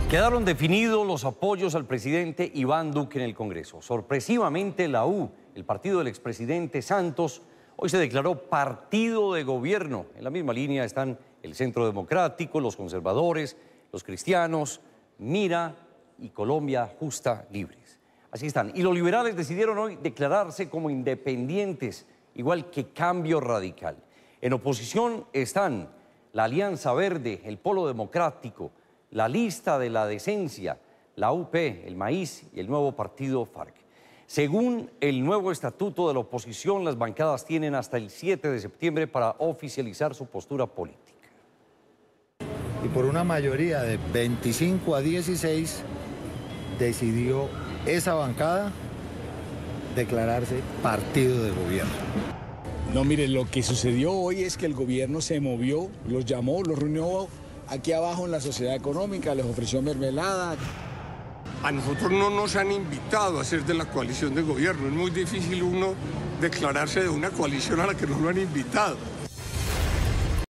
Quedaron definidos los apoyos al presidente Iván Duque en el Congreso. Sorpresivamente, la U, el partido del expresidente Santos, hoy se declaró partido de gobierno. En la misma línea están el Centro Democrático, los conservadores, los cristianos, Mira y Colombia Justa Libres. Así están. Y los liberales decidieron hoy declararse como independientes, igual que Cambio Radical. En oposición están la Alianza Verde, el Polo Democrático, la Lista de la Decencia, la UP, el Maíz y el nuevo partido FARC. Según el nuevo estatuto de la oposición, las bancadas tienen hasta el 7 de septiembre para oficializar su postura política. Y por una mayoría de 25 a 16 decidió esa bancada declararse partido de gobierno. No, mire, lo que sucedió hoy es que el gobierno se movió, los llamó, los reunió aquí abajo en la sociedad económica, les ofreció mermelada. A nosotros no nos han invitado a ser de la coalición de gobierno. Es muy difícil uno declararse de una coalición a la que no lo han invitado.